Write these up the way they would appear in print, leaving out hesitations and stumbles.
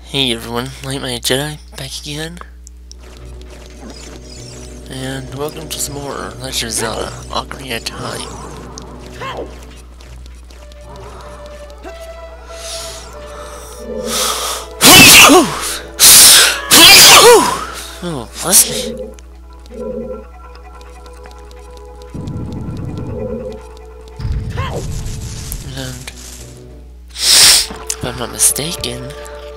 Hey everyone, Light My Jedi, back again. And welcome to some more Legend of Zelda Ocarina of Time. Oh, bless me. And if I'm not mistaken,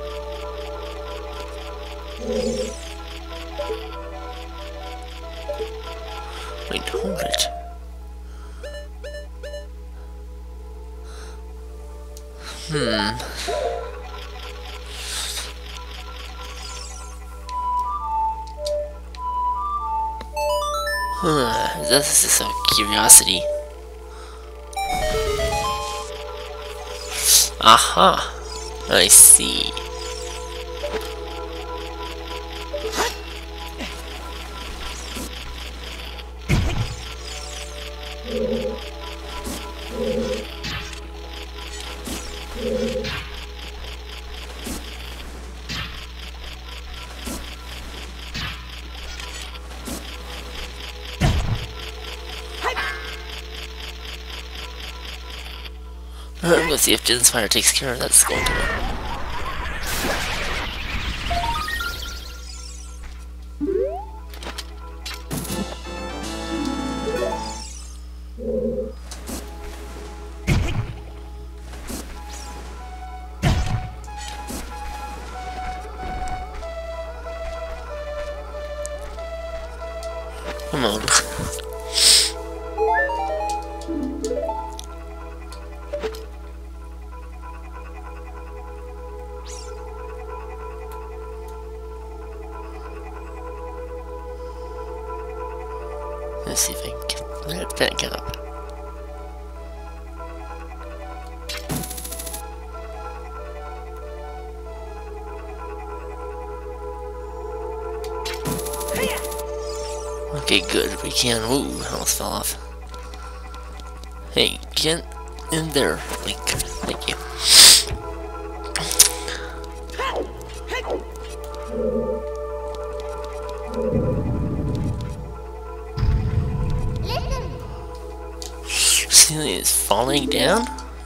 wait, hold it. This is a curiosity. Aha! I see. Let's see if Jin's fire takes care of that skull to it. Come on. Let's see if I can get that back up. Okay, good. We can. Ooh, almost fell off. Hey, get in there, Link. Thank you. Ceiling is falling down?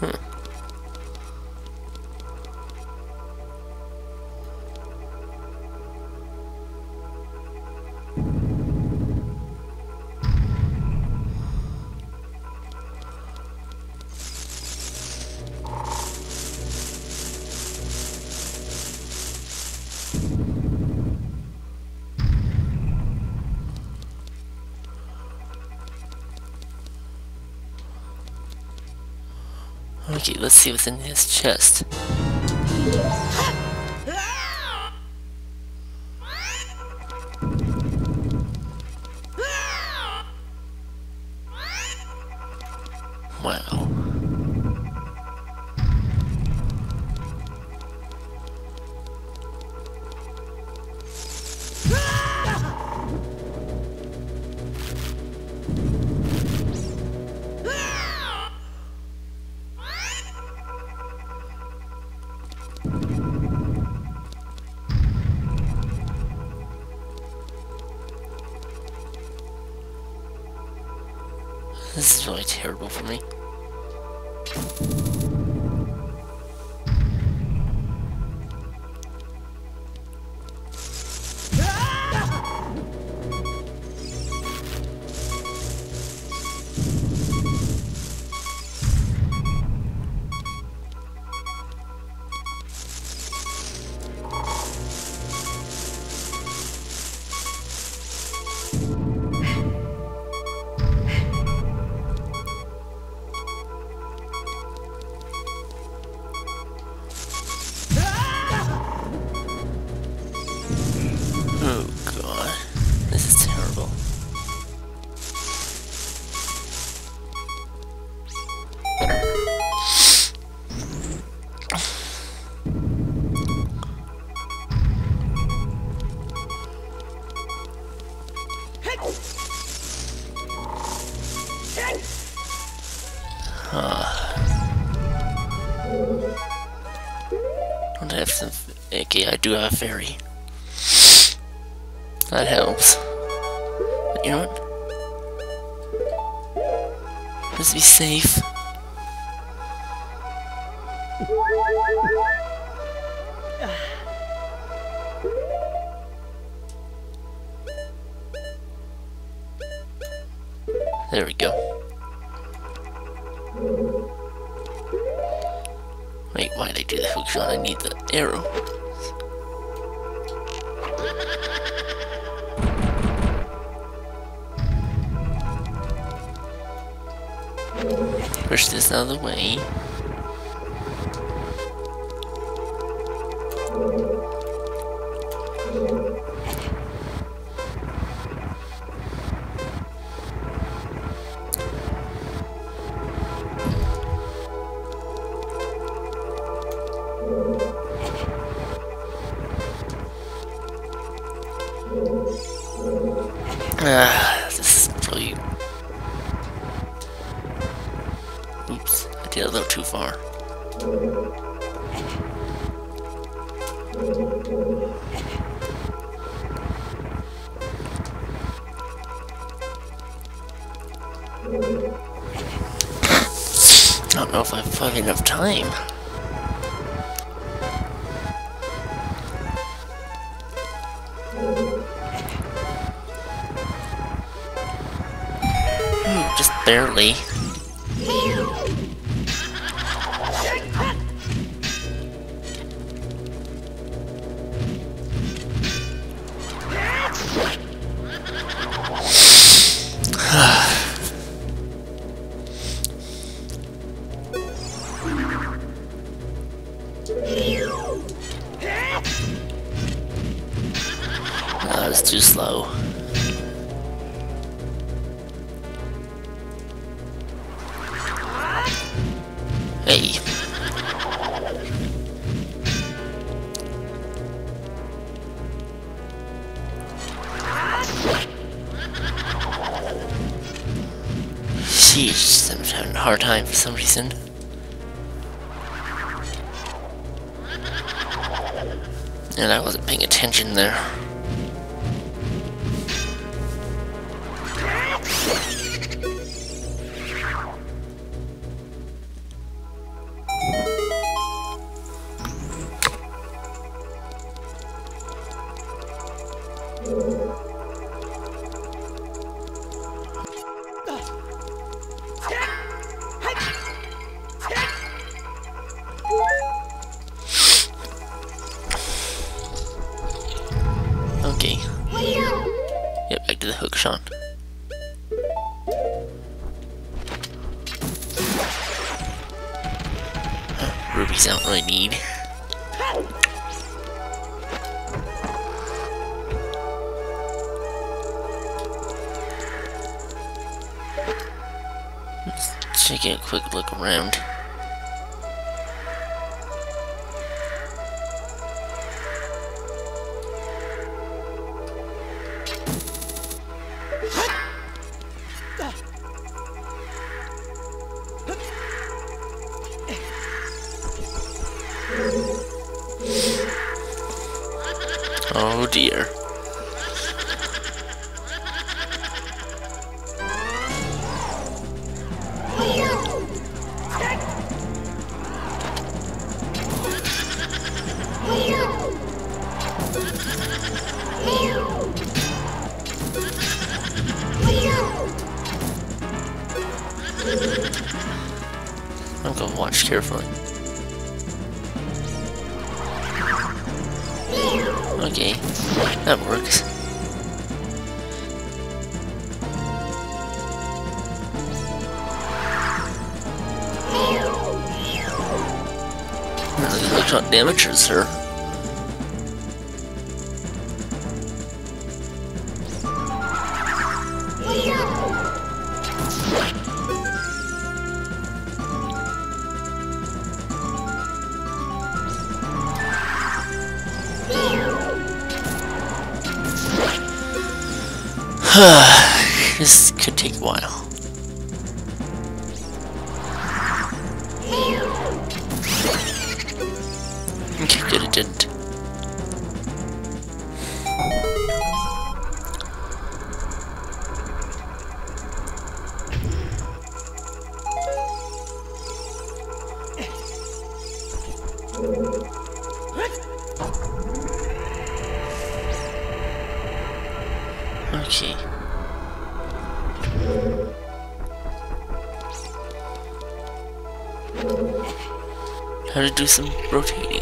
Okay, let's see what's in his chest. Wow. This is really terrible for me. Oh god, this is terrible. don't have some... Okay, I do have a fairy. That helps. But you know what? Let's be safe. There we go. Wait, why did I do the hook shot? I need the arrow. Push this out of the way. This is probably... Oops, I did a little too far. I don't know if I've had enough time. Just barely. That was too slow. Hey. Sheesh, I'm having a hard time for some reason. And I wasn't paying attention there. Okay. Yep, back to the hook shot. Rubies I don't really need. Let's take a quick look around. Oh dear. I'm gonna watch carefully. Okay, that works. The hook shot damages her. This could take a while. Okay, good. Okay. How to do some rotating.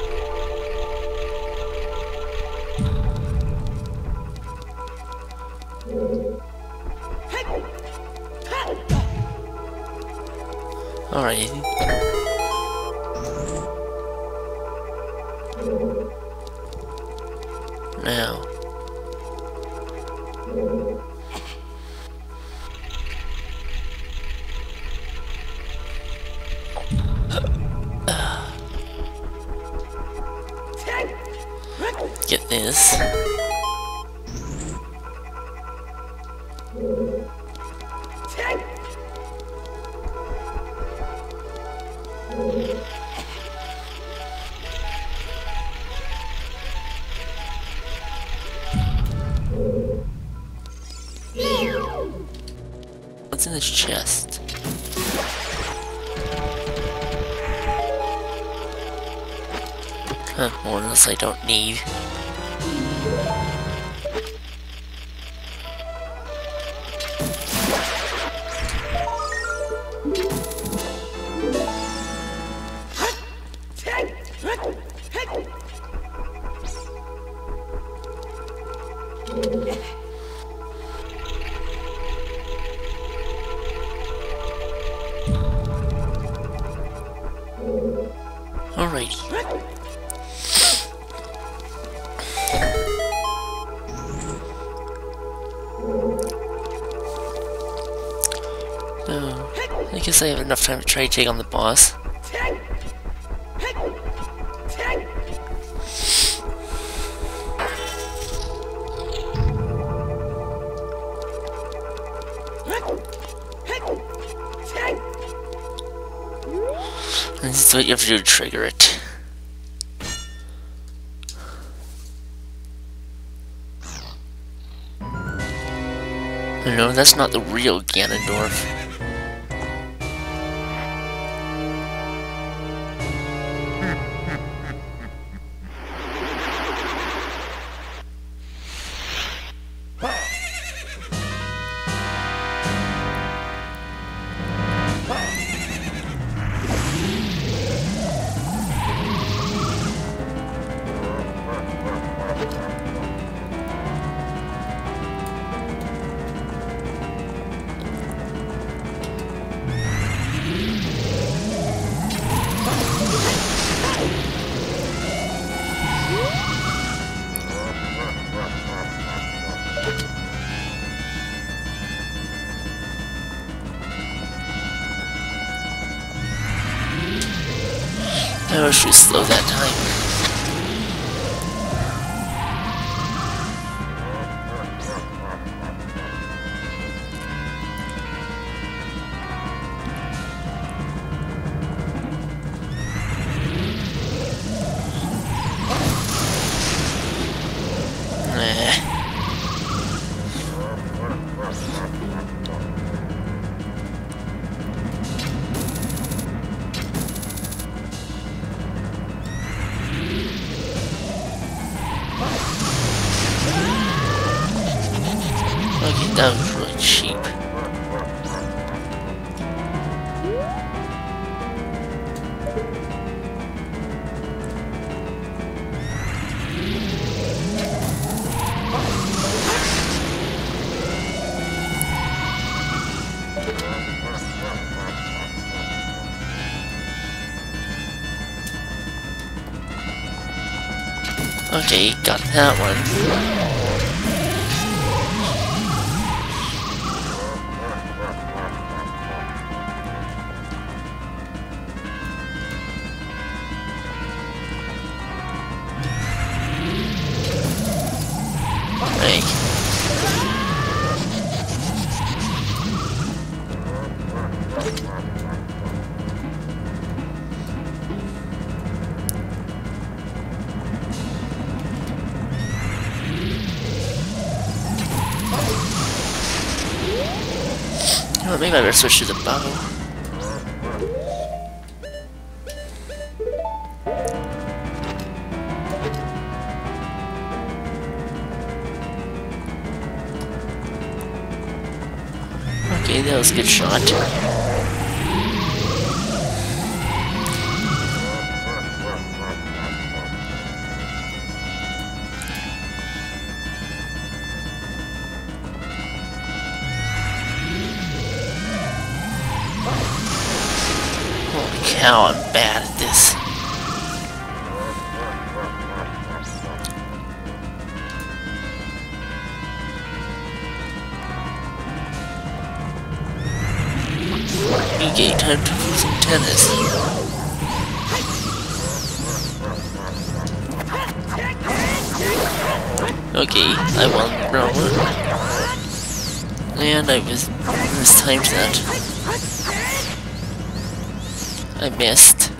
Alright. Now. Get this. What's in this chest? Huh, more else I don't need. Alrighty. So, I guess I have enough time to try to take on the boss. And this is what you have to do to trigger it. No, that's not the real Ganondorf. I wish we slow that time. Okay, that was really cheap. Okay, got that one. Oh, maybe I better switch to the bow. that was a good shot. Holy cow, I'm bad at this. Okay, time to do some tennis. Okay, I won round one. And I mistimed that. I missed.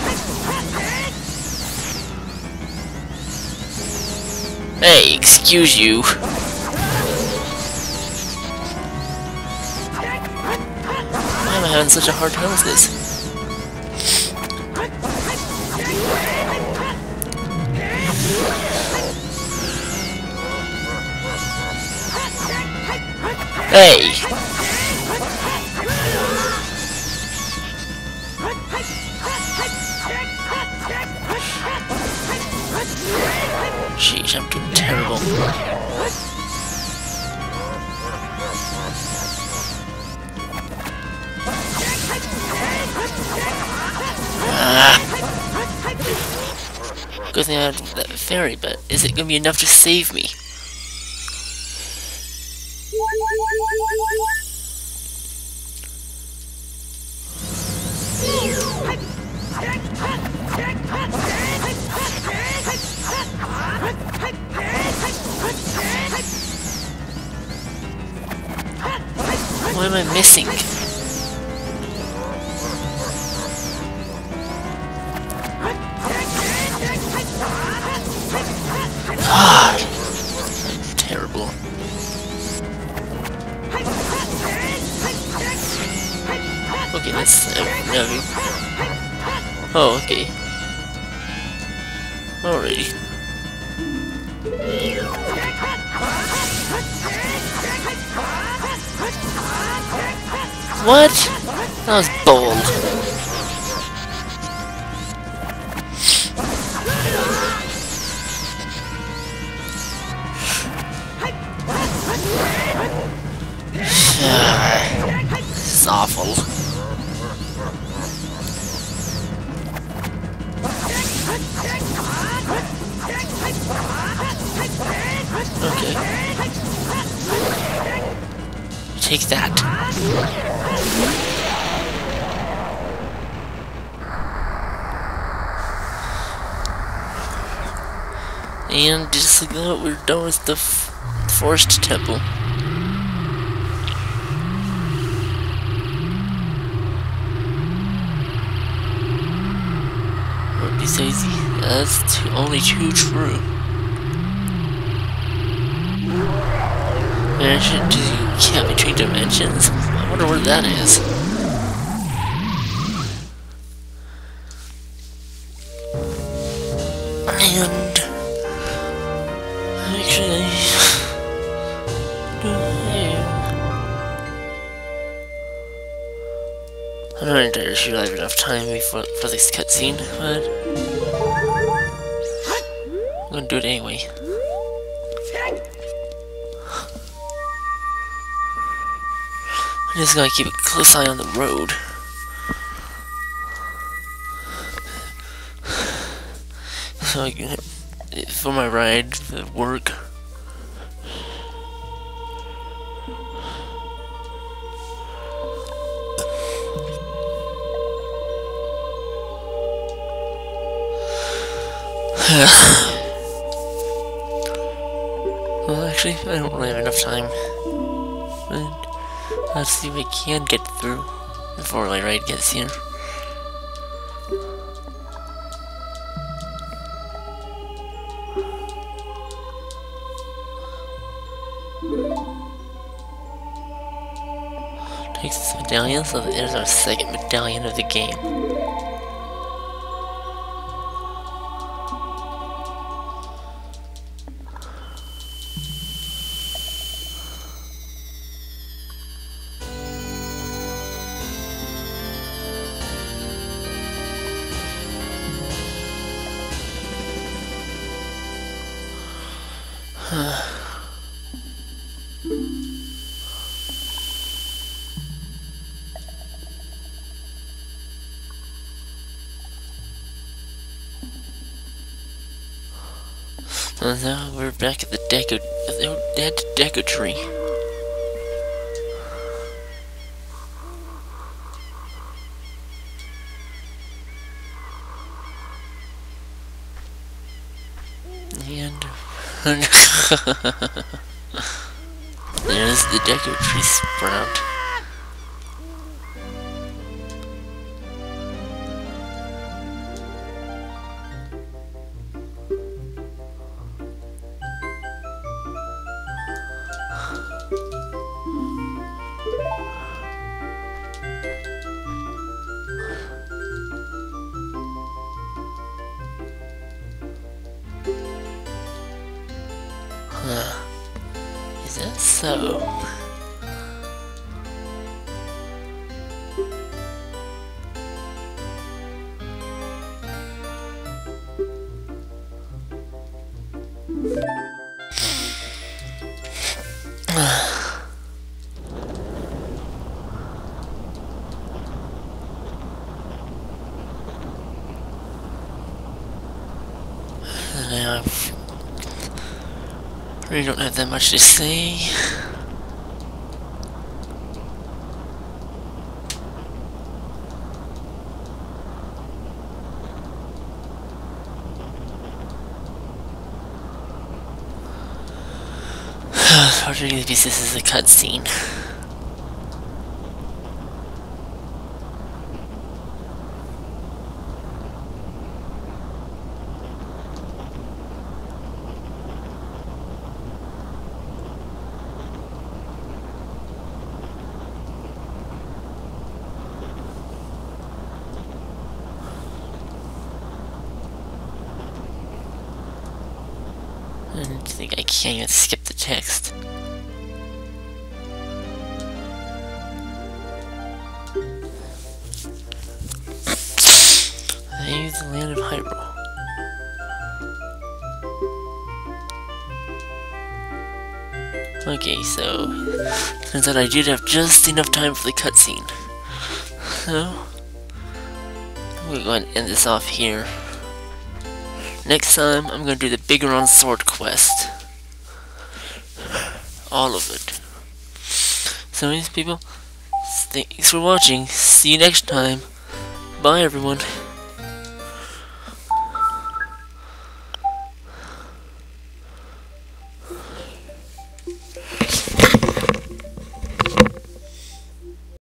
Hey, excuse you. Why am I having such a hard time with this? Hey! Sheesh, I'm doing terrible. Good thing I had that fairy, but is it gonna be enough to save me? What am I missing? Ah, terrible. Okay, that's oh, okay. Alrighty. What? That was bold. This is awful. Okay. Take that. And just like that, we're done with the forest temple. What do you say? That's only too true. Mansion to count between dimensions? I wonder where that is. And actually, I'm not entirely sure I have enough time for this cutscene, but I'm gonna do it anyway. I'm just gonna keep a close eye on the road. So I can, for my ride to work. Well, actually, I don't really have enough time. But let's see if we can get through before my ride gets here. Takes this medallion, so there's our second medallion of the game. And now we're back at the deco tree. And there's the deco tree sprout. Is that so? I really don't have that much to say. Particularly because this is a cutscene. I think I can't even skip the text. Maybe the land of Hyrule. Okay, so turns out I did have just enough time for the cutscene. So I'm gonna go ahead and end this off here. Next time, I'm gonna do the Bigoron Sword quest. All of it. So, anyways, people, thanks for watching. See you next time. Bye, everyone.